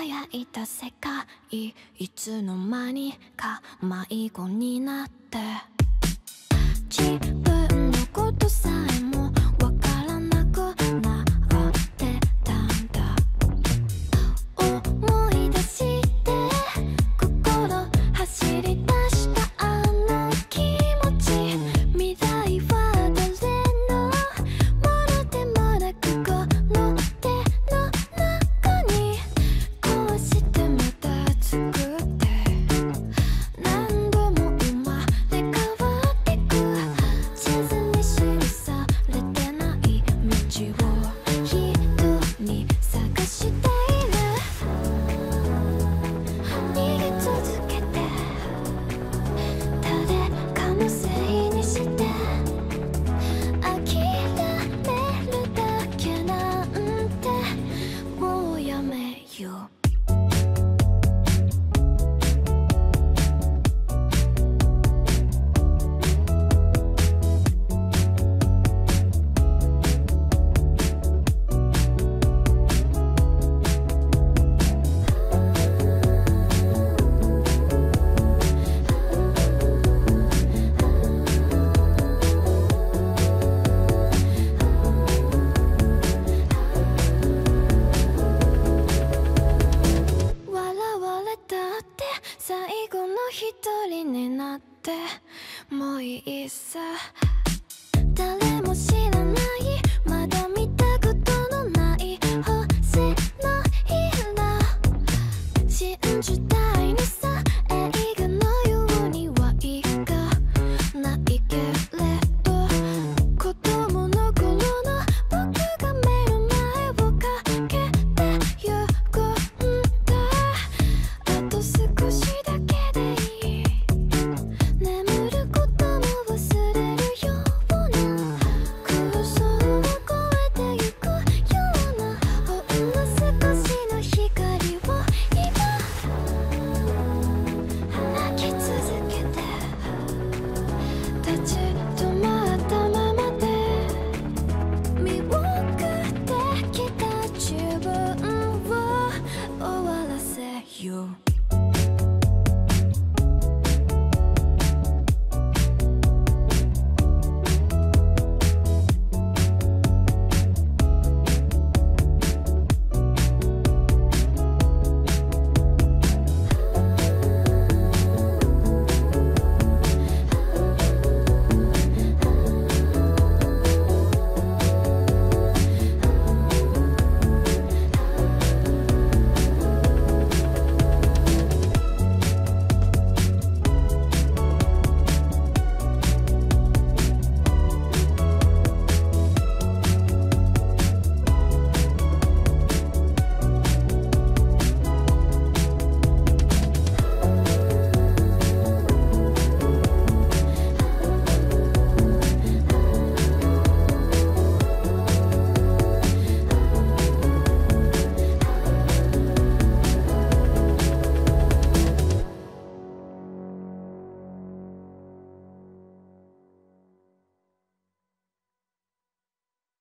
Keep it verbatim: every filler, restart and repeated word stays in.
輝いた世界、いつの間にか迷子になって、自分のことさえもわからなくなってたんだ。思い出して心走り出したあの気持ち、未来は誰のものでもなくこの手の中に、こうしてまた作って何度も生まれ変わってく、地図に記されてない道を一人探している。逃げ続けて誰かのせいにして諦めるだけなんてもうやめよう。笑われたって最後の一人になってもういいさ。